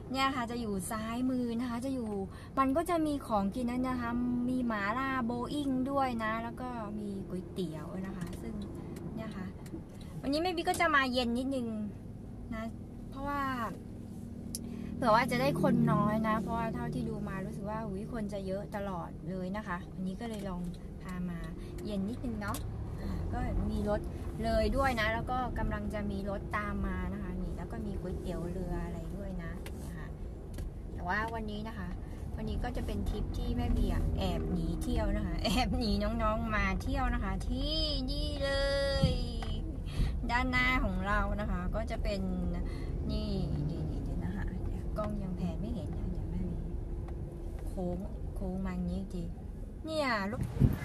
เนี่ยค่ะจะอยู่ซ้ายมือนะคะจะอยู่มันก็จะมีของกินนะคะมีหมาล่าโบอิ้งด้วยนะแล้วก็มีก๋วยเตี๋ยวนะคะซึ่งเนี่ยค่ะวันนี้แม่บีก็จะมาเย็นนิดนึงนะเพราะว่าเผื่อว่าจะได้คนน้อยนะเพราะว่าเท่าที่ดูมารู้สึกว่าคนจะเยอะตลอดเลยนะคะวันนี้ก็เลยลองพามาเย็นนิดนึงเนาะก็มีรถเลยด้วยนะแล้วก็กำลังจะมีรถตามมานะคะนี่แล้วก็มีก๋วยเตี๋ยวเรืออะไรด้วยนะนะคะแต่ว่าวันนี้นะคะวันนี้ก็จะเป็นทริปที่แม่บีแอบหนีเที่ยวนะคะแอบหนีน้องๆมาเที่ยวนะคะที่นี่เลยด้านหน้าของเรานะคะก็จะเป็นนี่นะคะกล้องยังแผนไม่เห็นนะเดี๋ยวแม่บีโค้งมาอย่างนี้จริงเนี่ยลูก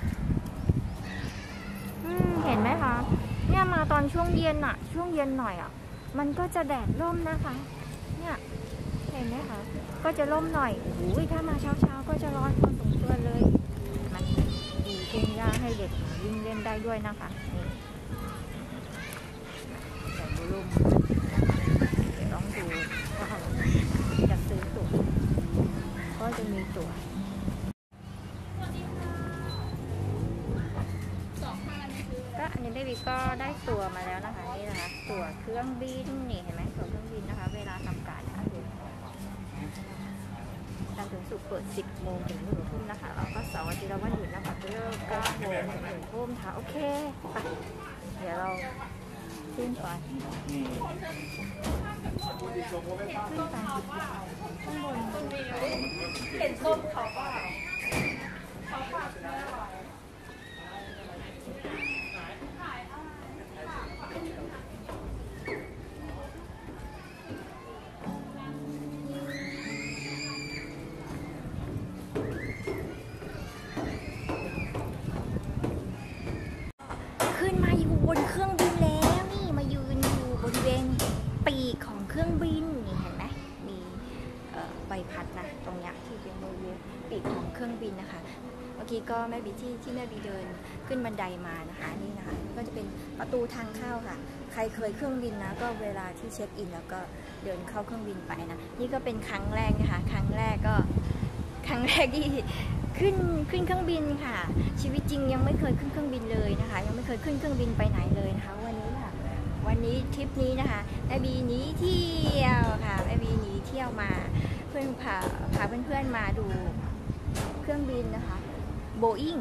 เห็นไหมคะเนี่ยมาตอนช่วงเย็นอะช่วงเย็นหน่อยอะมันก็จะแดดร่มนะคะเนี่ยเห็นไหมคะก็จะร่มหน่อยถ้ามาเช้าก็จะร้อนพอสมควรเลยมันดีเป็นย่าให้เด็กวิ่งเล่นได้ด้วยนะคะนี่แต่ดูร่มเดี๋ยวลองดูว่าจะซื้อตั๋วก็จะมีตั๋วอันนี้แม่บีก็ได้ตั๋วมาแล้วนะคะนี่นะคะตั๋วเครื่องบินนี่เห็นไหมตั๋วเครื่องบินนะคะเวลาทำการนะคะจันทร์ถึงศุกร์เปิด10 โมงถึง1 ทุ่มนะคะแล้วก็เสาร์อาทิตย์วันหยุดนะคะเลิก9 โมงถึง1 ทุ่มค่ะโอเคไปเดี๋ยวเราขึ้นไปข้างบนเห็นส้มเขาเปล่าเขาผักนะขึ้นมาอยู่บนเครื่องบินแล้วนี่มายืนอยู่บริเวณปีกของเครื่องบินนี่เห็นไหมมีใบพัดนะตรงนี้ที่เป็นบริเวณปีกของเครื่องบินนะคะเมื่อกี้ก็แม่บีที่แม่บีเดินขึ้นบันไดมานะคะนี่นะคะก็จะเป็นประตูทางเข้าค่ะใครเคยเครื่องบินนะก็เวลาที่เช็คอินแล้วก็เดินเข้าเครื่องบินไปนะนี่ก็เป็นครั้งแรกนะคะครั้งแรกที่ขึ้นเครื่องบินค่ะชีวิตจริงยังไม่เคยขึ้นเครื่องบินเลยนะคะยังไม่เคยขึ้นเครื่องบินไปไหนเลยนะคะวันนี้ค่ะวันนี้ทริปนี้นะคะแม่บีหนีเที่ยวค่ะแม่บีหนีเที่ยวมาเพื่อนพาเพื่อนๆมาดูเครื่องบินนะคะโบอิ้ง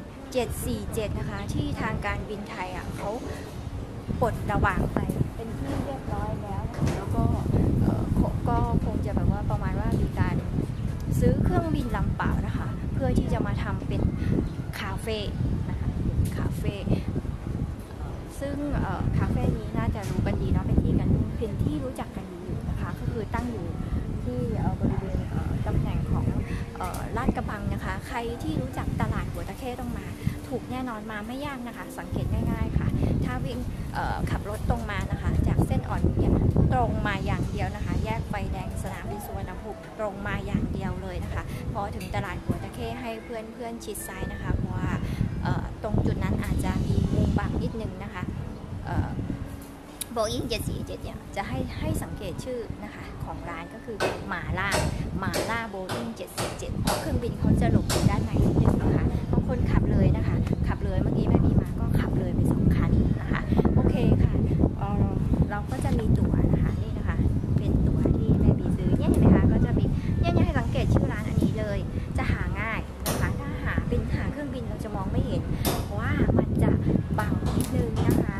747นะคะที่ทางการบินไทยเขาปลดระวางไปเป็นที่เรียบร้อยแล้วแล้วก็คงจะแบบว่าประมาณว่ามีการซื้อเครื่องบินลำเปล่านะคะเพื่อที่จะมาทำเป็นคาเฟ่นะคะคาเฟ่ซึ่งคาเฟ่นี้น่าจะรู้กันดีเนาะเป็นที่รู้จักกันอยู่นะคะก็คือตั้งอยู่ที่บริเวณตำแหน่งของลาดกระบังนะคะใครที่รู้จักตลาดหัวตะเข้ต้องมาถูกแน่นอนมาไม่ยากนะคะสังเกตง่ายๆค่ะถ้าวิ่งขับรถตรงมานะคะจากเส้นอ่อนนุชตรงมาอย่างเดียวนะคะแยกไฟแดงสนามบินสุวรรณภูมิตรงมาอย่างเดียวเลยนะคะพอถึงตลาดหัวตะเข้ให้เพื่อนชิดซ้ายนะคะเพราะว่าตรงจุดนั้นอาจจะมีมุมบังนิดนึงนะคะโบอิ้ง747เนี่ยจะให้สังเกตชื่อนะคะของร้านก็คือหมาล่าโบอิ้ง747เพราะเครื่องบินเขาจะหลบอยู่ด้านในนิดนึงนะคะบางคนขับเลยนะคะขับเลยเมื่อกี้แม่บีมาก็ขับเลยไป2 คันนะคะโอเคค่ะเราก็จะมีตั๋วนะคะนี่นะคะเป็นตั๋วที่แม่บีซื้อเนี่ยเห็นไหมคะก็จะมีเนี่ยให้สังเกตชื่อร้านอันนี้เลยจะหาง่ายนะคะถ้าหาเครื่องบินเราจะมองไม่เห็นเพราะว่ามันจะบังนิดนึงนะคะ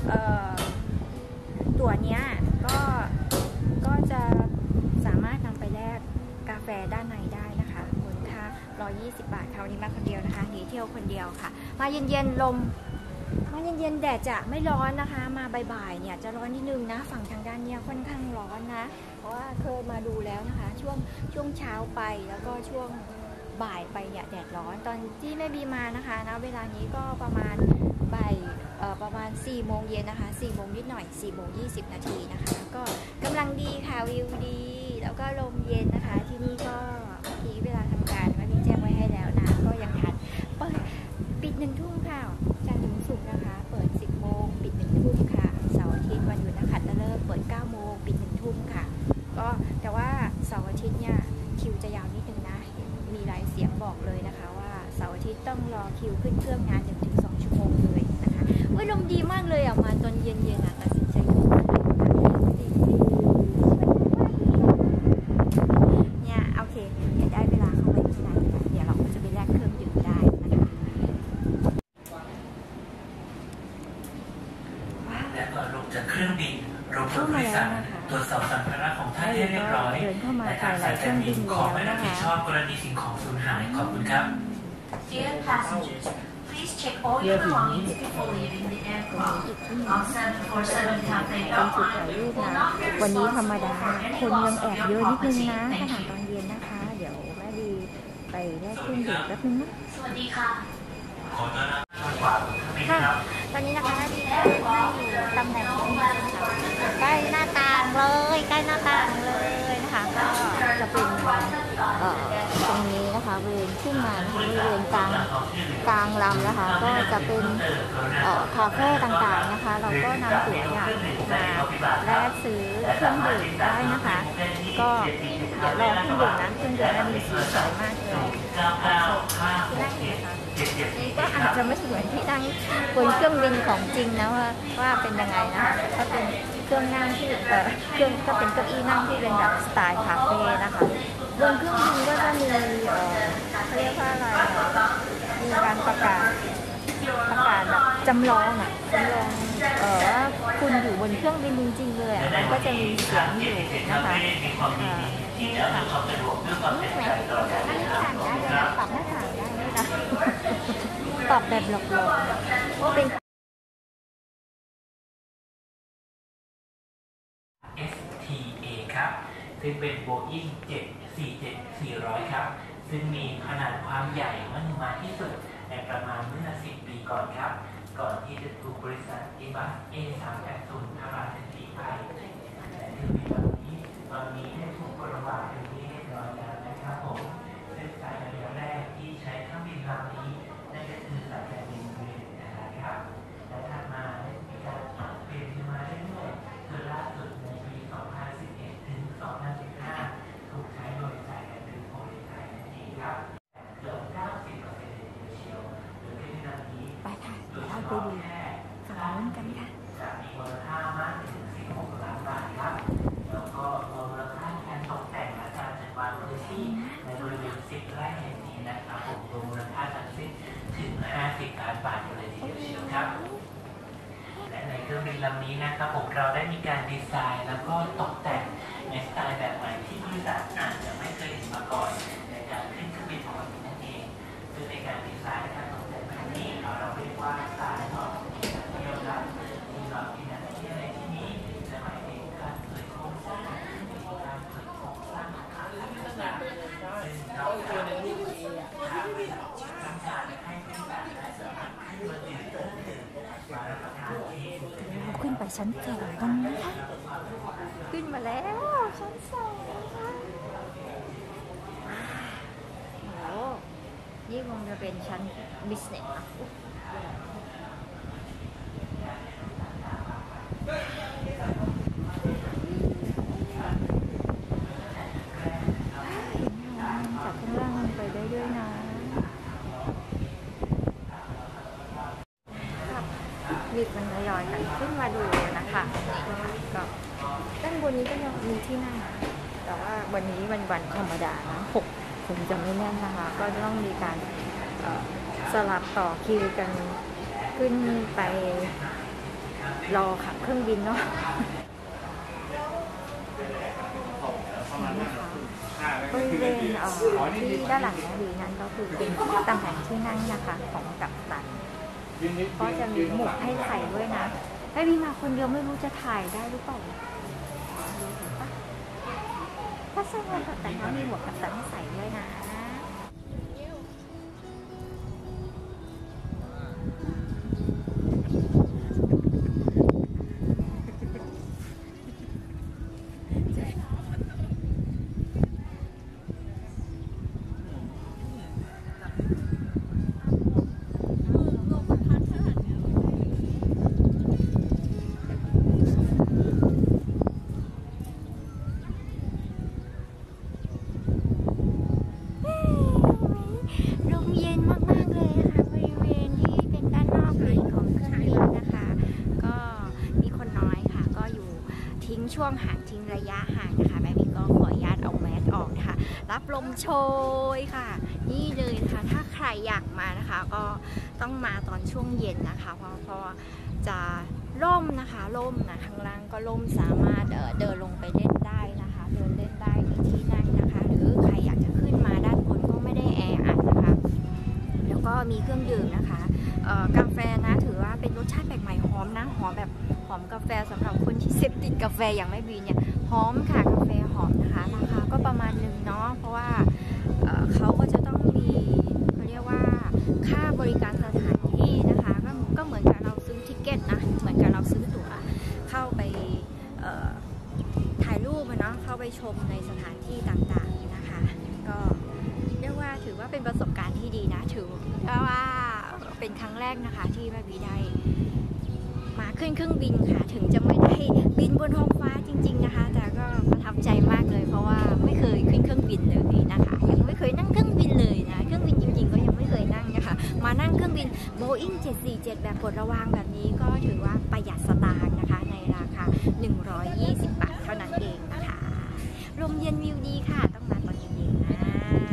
ตั๋วเนี้ยก็จะสามารถนำไปแลกกาแฟด้านในได้นะคะมูลค่า120 บาทคราวนี้มาคนเดียวนะคะหนีเที่ยวคนเดียวค่ะมาเย็นๆลมมาเย็นๆแดดจะไม่ร้อนนะคะมาบ่ายๆเนี่ยจะร้อนนิดนึงนะฝั่งทางด้านเนี้ยค่อนข้างร้อนนะเพราะว่าเคยมาดูแล้วนะคะช่วงเช้าไปแล้วก็ช่วงบ่ายไปเนี่ยแดดร้อนตอนที่แม่บีมานะคะนะเวลานี้ก็ประมาณบ่ายประมาณ4 โมงเย็นนะคะ4 โมงนิดหน่อย4 โมง 20 นาทีนะคะก็กำลังดีค่ะวิวดีแล้วก็ลมเย็นนะคะที่นี่ก็เมื่อกี้เวลาทำการแม่บีแจ้งไว้ให้แล้วนะก็ยังทันปิด1 ทุ่มค่ะจันทร์ถึงศุกร์นะคะเปิด10 โมงปิด1 ทุ่มค่ะเสาร์อาทิตย์วันหยุดนะคะจะเลิกเปิด9 โมงปิด1 ทุ่มค่ะก็แต่ว่าเสาร์อาทิตย์เนี่ยคิวจะยาวนิดนึงนะมีหลายเสียงบอกเลยนะคะว่าเสาร์อาทิตย์ต้องรอคิวขึ้นเครื่องงาน 1-2 ชั่วโมงเลยนะคะว่าลมดีมากเลยอ่ะมาตอนเย็นๆอ่ะตัดสินใจอยู่บ้านเลยเนี่ยโอเคเดี๋ยวได้เวลาเข้าไปข้างในแล้วเดี๋ยวเราก็จะไปแลกเครื่องดื่มได้นะคะและก่อนลงจากเครื่องบินรบกวนผู้โดยสารตรวจสอบสัมภาระของท่านให้เรียบร้อยและทางสายการบินขอไม่รับผิดชอบกรณีสิ่งของสูญหายขอบคุณครับ Dear passengers, please check all your belongings before leaving the aircraft. All 747 Cathay เป็นจุด Bell ถ่ายรูป will นะ not be วันนี้ responsible ธรรมดา for any คนยัง loss แอ of บ your เยอะนิดนึง property. นะถ้า Thank หากต you. อนเย็นนะคะเดี๋ยวแม่ดีไปแลกเครื่องดื่มแป๊บนึงนะสวัสดีค่ะขอต้อนรับทางขวาของเครื่องบินครับตอนนี้นะคะแม่ดีนั่งอยู่ตำแหน่งที่ใกล้หน้าต่างเลยใกล้หน้าต่างเลยนะคะก็จะเป็นตรงนี้นะคะบริเวณขึ้นมาบริเวณกลางลำนะคะก็จะเป็นคาเฟ่ต่างๆนะคะเราก็นำตั๋วเนี่ยมาแลกซื้อเครื่องดื่มได้นะคะก็เดี๋ยวรอเครื่องดื่มนะเครื่องดื่มนั้นมีสีสวยมากเลยที่นั่งนะคะนี่ก็อาจจะไม่เหมือนที่นั่งบนเครื่องบินของจริงนะว่าเป็นยังไงนะคะก็เป็นเครื่องนั่งที่เครื่องก็เป็นเก้าอี้นั่งที่เป็นแบบสไตล์คาเฟ่นะคะบนเครื่องบินก็จะมีเขาเรียกว่าอะไรมีการประกาศแบบจำลองว่าคุณอยู่บนเครื่องบินจริงๆเลยมันก็จะมีเสียงอยู่นะคะนี่ค่ะนี่ไหมนั่งต่างได้เลยนะปรับหน้าต่างได้เลยนะตอบแบบหลอกๆว่าเป็น STA ครับซึ่งเป็น Boeing 747-400 ครับซึ่งมีขนาดความใหญ่มหึมาที่สุดในประมาณเมื่อ 10 ปีก่อนครับก่อนที่จะถูกบริษัท Airbus A380 ทำลายสถิติไปและเครื่องบินลำนี้ตอนนี้ได้ถูกปรวาเป็นที่เรียบร้อยแล้วนะครับผมซึ่งสายการบินแรกที่ใช้เครื่องบินลำนี้นั่นก็คือสายการบินเวสต์นะครับและถัดมาได้มีการปรับเปลี่ยนมาเรื่อยๆจนล่าสุดในปี 2011 ถึง 2015 ถูกใช้โดยสายการบินโปรลีไทยนั่นเองครับเกือบ 90% เลยทีเดียวเชียวโดยเครื่องบินลำนี้ไปค่ะเดี๋ยวเราไปดูฝั่งนู้นกันค่ะจะมีมูลค่ามากถึง 16 ล้านบาทครับแล้วก็มูลค่าการตกแต่งและการจัดวางพื้นที่ในบริเวณ10 ไร่แห่งนี้นะครับผมรวมมูลค่าทั้งสิ้นถึง 50 ล้านบาทเลยทีเดียวเชียวครับและในเครื่องบินลำนี้นะครับผมเราได้มีการดีไซน์แล้วก็ตกแต่งในสไตล์แบบใหม่ที่ผู้โดยสารอาจจะไม่เคยเห็นมาก่อนในการขึ้นเครื่องบินของเรานั่นเองซึ่งในการดีไซน์และการตกแต่งแบบนี้เราเรียกว่าสไตล์ของที่เราครับที่เราที่นั่นที่ในที่นี้จะหมายถึงการเปิดโครงสร้างการเปิดโครงสร้างของอาคารต่างๆซึ่งเราจะต้องการให้ผู้โดยสารได้สามารถขึ้นมาดื่มมารับประทานเองขึ้นไปชั้น2กันนะคะขึ้นมาแล้วชั้น2นะคะโอ้นี่คงจะเป็นชั้น business นะจากข้างล่างลงไปได้ด้วยนะรีบมันทยอยกันขึ้นมาดูนะคะก็ด้านบนนี้ก็ยังมีที่นั่งแต่ว่าวันนี้วันธรรมดานะ6คงจะไม่แน่นนะคะก็จะต้องมีการสลับต่อคิวกันขึ้นไปรอขับเครื่องบินเนาะบริเวณที่ด้านหลังนะดีนั้นก็คือเป็นตำแหน่งที่นั่งนะคะของกัปตันก็จะมีหมวกให้ใส่ด้วยนะถ้าพี่มาคนเดียวไม่รู้จะถ่ายได้หรือเปล่าถ้าใส่หมวกกัปตันเขามีหมวกกัปตันให้ใส่ด้วยนะช่วงห่างทิ้งระยะห่างนะคะแม่พี่ก็ขออนุญาตเอาแมสออกนะคะรับลมโชยค่ะนี่เลยนะคะถ้าใครอยากมานะคะก็ต้องมาตอนช่วงเย็นนะคะเพราะจะร่มนะคะร่มนะข้างล่างก็ร่มสามารถเดินลงไปเล่นได้นะคะเดินเล่นได้มีที่นั่งนะคะหรือใครอยากจะขึ้นมาด้านบนก็ไม่ได้แออัดนะคะแล้วก็มีเครื่องดื่มนะคะกาแฟนะถือว่าเป็นรสชาติแปลกใหม่หอมนะหอมแบบหอมกาแฟสำหรับคนที่เสพติดกาแฟอย่างแม่บีเนี่ยหอมค่ะกาแฟหอมนะคะราคาก็ประมาณนึงเนาะเพราะว่าเขาก็จะต้องมีเขาเรียกว่าค่าบริการสถานที่นะคะก็เหมือนกับเราซื้อทิเก็ตนะเหมือนกับเราซื้อตั๋วเข้าไปถ่ายรูปเนาะเข้าไปชมในสถานที่ต่างๆนะคะก็เรียกว่าถือว่าเป็นประสบการณ์ที่ดีนะถือว่าเป็นครั้งแรกนะคะที่แม่บีได้มาขึ้นเครื่องบินค่ะถึงจะไม่ได้บินบนท้องฟ้าจริงๆนะคะแต่ก็ประทับใจมากเลยเพราะว่าไม่เคยขึ้นเครื่องบินเลยนะคะยังไม่เคยนั่งเครื่องบินเลยนะเครื่องบินจริงๆก็ยังไม่เคยนั่งนะคะมานั่งเครื่องบิน Boeing 747 แบบปลดระวางแบบนี้ก็ถือว่าประหยัดสตางค์นะคะในราคา120 บาทเท่านั้นเองนะคะลมเย็นวิวดีค่ะต้องมาตอนเย็นๆนะ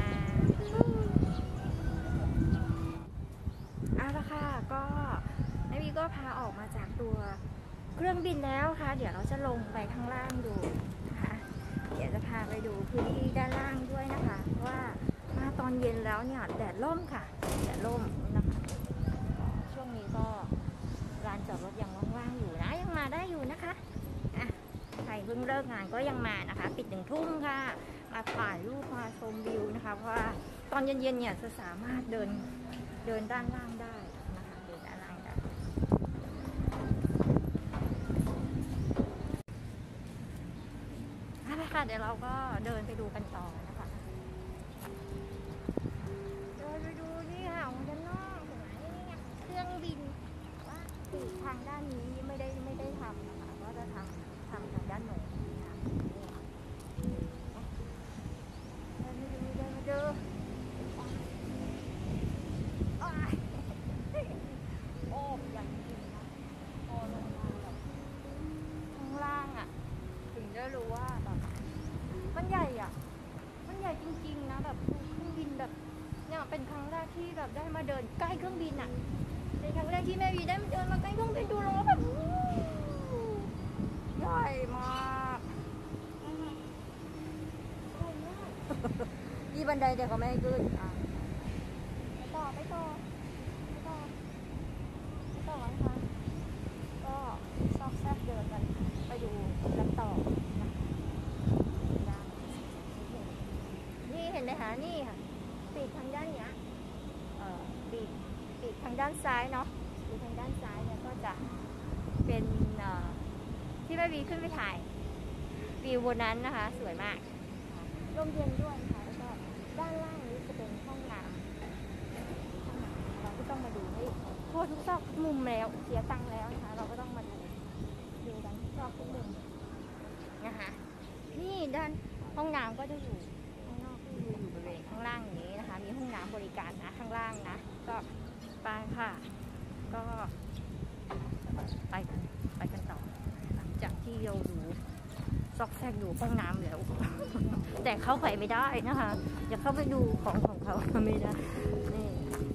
เอาละค่ะก็แม่บีก็พาออกมาจากตัวเครื่องบินแล้วค่ะเดี๋ยวเราจะลงไปข้างล่างดูนะคะเดี๋ยวจะพาไปดูพื้นที่ด้านล่างด้วยนะคะว่ามาตอนเย็นแล้วเนี่ยแดดร่มค่ะแดดร่มนะคะช่วงนี้ก็ลานจอดรถยังว่างๆอยู่นะยังมาได้อยู่นะคะอ่ะใครเพิ่งเลิกงานก็ยังมานะคะปิด1 ทุ่มค่ะมาถ่ายรูปมาชมวิวนะคะเพราะว่าตอนเย็นๆเนี่ยจะสามารถเดินด้านล่างได้นะคะเดินด้านล่างได้ค่ะเดี๋ยวเราก็เดินไปดูกันต่อนะคะเดินไปดูนี่ค่ะของด้านนอกเห็นไหมนี่ไงเครื่องบินว่าปีกทางด้านนี้ไม่ได้ทำนะคะก็จะทำทางด้านโน้นนะคะเดินมาดูโอ้ใหญ่จริงนะโอ้ลงมาแบบข้างล่างอ่ะถึงได้รู้ว่าแบบมันใหญ่อ่ะมันใหญ่จริงๆนะแบบเครื่องบินแบบเนี่ยเป็นครั้งแรกที่แบบได้มาเดินใกล้เครื่องบินอ่ะเป็นครั้งแรกที่แม่บีได้มาเดินมาใกล้เครื่องบินดูแล้วแบบใหญ่มากมีบันไดแต่เขาไม่ให้ขึ้นอ่ะไปต่อนะคะก็ซอกแซกเดินกันไปดูกันต่อนี่เห็นไหมคะนี่ค่ะปีกทางด้านเนี้ยปีกทางด้านซ้ายเนาะปีกทางด้านซ้ายเนี่ยก็จะเป็นที่แม่บีขึ้นไปถ่ายวิวบนนั้นนะคะสวยมากลมเย็นด้วยค่ะแล้วก็ด้านล่างนี้จะเป็นห้องน้ำเราก็ต้องมาดูให้ทั่วทุกซอกทุกมุมแล้วเสียตังค์แล้วนะคะเราก็ต้องมาดูกันทุกซอกทุกมุมนะคะนี่ด้านห้องน้ำก็จะอยู่ข้างนอกอยู่บริเวณข้างล่างอย่างนี้นะคะมีห้องน้ำบริการนะข้างล่างนะก็ไปค่ะก็ไปกันต่อหลังจากที่เราดูซอกแซกอยู่ห้องน้ำแล้วแต่เข้าไปไม่ได้นะคะอย่าเข้าไปดูของเขาไม่ได้นี่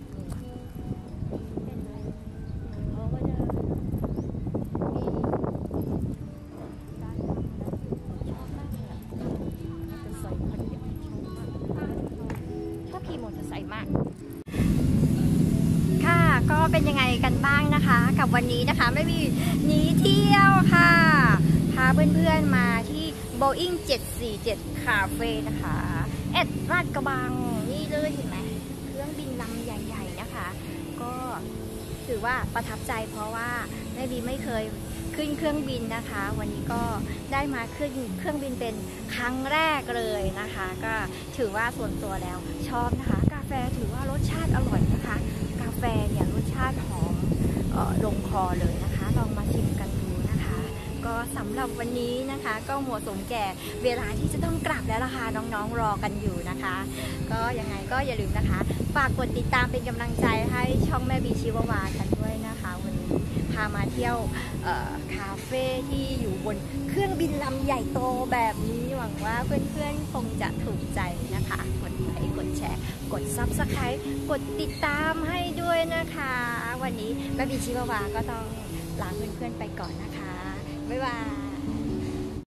เห็นไหมเขาก็จะมีด้านล่างชอบมากเลยจะใส่คันเดียวชอบขี่มอเตอร์ไซค์มากค่ะก็เป็นยังไงกันบ้างนะคะกับวันนี้นะคะไม่มีหนีเที่ยวค่ะพาเพื่อนๆมาที่ Boeing 747 Cafe นะคะลาดกระบังนี่เลยเห็นไหมเครื่องบินลำใหญ่ๆนะคะก็ถือว่าประทับใจเพราะว่าแม่บีไม่เคยขึ้นเครื่องบินนะคะวันนี้ก็ได้มาขึ้นเครื่องบินเป็นครั้งแรกเลยนะคะก็ถือว่าส่วนตัวแล้วชอบนะคะกาแฟถือว่ารสชาติอร่อยนะคะกาแฟเนี่ยรสชาติหอมลงคอเลยนะคะลองมาชิมกันดูนะคะก็สำหรับวันนี้นะคะก็เหมาะสมแก่เวลาที่จะต้องกลับแล้วล่ะค่ะน้องๆรอกันอยู่นะคะก็ยังไงก็อย่าลืมนะคะฝากกดติดตามเป็นกำลังใจให้ช่องแม่บีชีววากันด้วยนะคะวันนี้พามาเที่ยวคาเฟ่ที่อยู่บนเครื่องบินลำใหญ่โตแบบนี้หวังว่าเพื่อนๆคงจะถูกใจนะคะกดไลค์กดแชร์กด Subscribe กดติดตามให้ด้วยนะคะวันนี้แม่บีชิวาวาก็ต้องลาเพื่อนๆไปก่อนนะคะบ๊ายบาย